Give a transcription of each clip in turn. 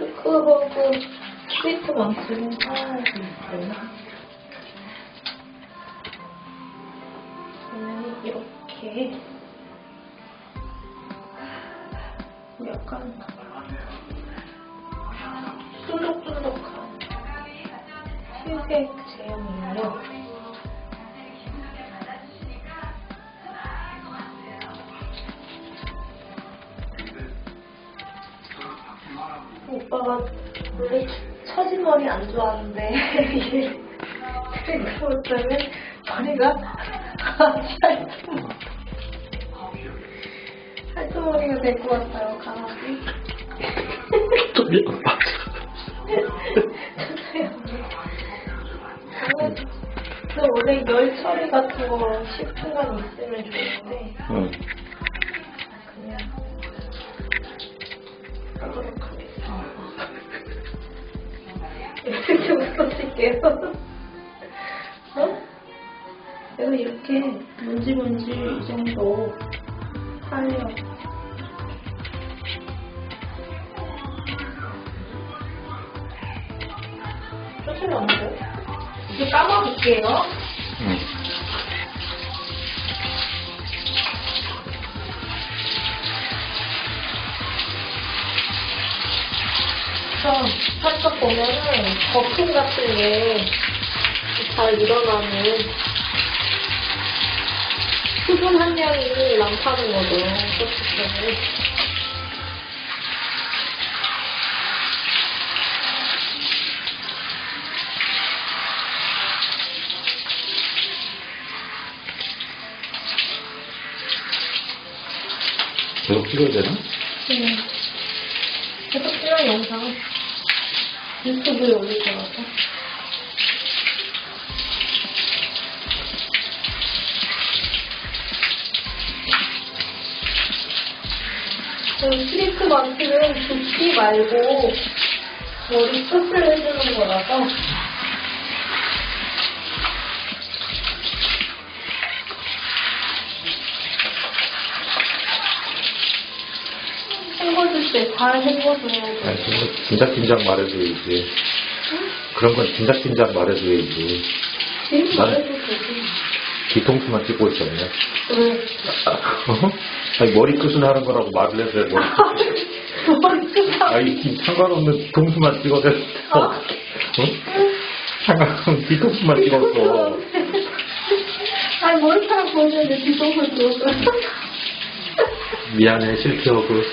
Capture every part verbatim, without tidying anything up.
밀크하고 트리트먼트는 사야지 있어요. 저는 이렇게 약간 쫀득쫀득한 흰색 제형이에요. 오빠가 원래 처진 머리 안 좋아하는데 이게 트리트먼트 때문에 머리가 하얗게 할머니가 될 것 같아요, 강아지. 좀이 안 맞아. 강아지. 근데 원래 열 처리 같은 거 십 분간 있으면 좋은데. 응. 그냥 하도록 하겠습니다. 이렇게 웃어줄게요. 어? 내가 이렇게 문지 문지 이 정도 살려. 조금만 안 돼. 이제 감아볼게요. 응. 자, 살짝 보면은 거품 같은 게 잘 일어나는 수분 함량이 많다는 거죠. 그렇기 계속 찍어야 되나? 네. 계속 찍는 영상 유튜브에 올릴 거라서. 트리트먼트는 붓기 말고 머리 끝을 해주는 거라서 헹궈줄 때 잘 헹궈줘야 돼. 아니, 그건 진작진작 말해줘야지. 응? 그런 건 진작진작 말해줘야지. 지금 나는 말해도 되지. 뒤통수만 찍고 있었네. 왜? 어? 아니, 머리끝은 하는 거라고 말을 해서 머리끝. 머리끝 아니, 상관없는 뒤통수만 찍어도 어? 어? 상관없는 뒤통수만 찍었어. 아니 머리카락 보이는데 뒤통수 들어서. 미안해, 실패하고.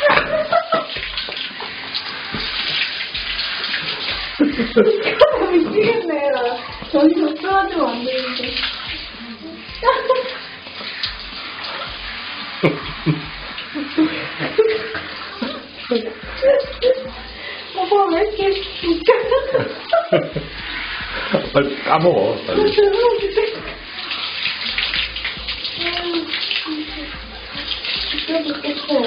미치겠네. 나 저기서 쓰러지면 안 되는데. 오빠 왜 이렇게 웃겨? 빨리 까먹어. 빨리. 웃겨 죽겠어.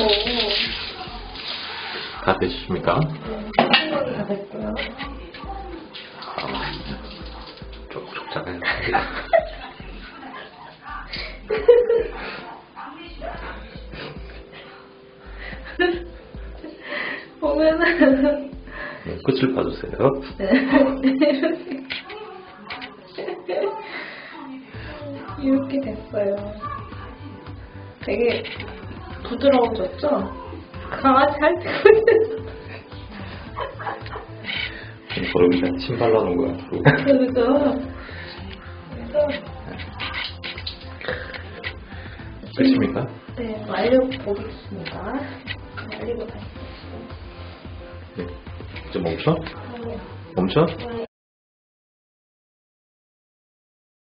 다 되셨습니까? 네, 생각이 다 됐고요. 아, 좀 적잖아요. 보면은 네, 끝을 봐주세요. 이렇게 됐어요. 되게 부드러워졌죠? 강아지 할 때. 여기다 침 발라놓은 거야. 그죠? 그래서 끝입니까? 네, 말려보겠습니다. 말리고 다니겠습니다. 네. 이제 멈춰? 네. 멈춰? 네.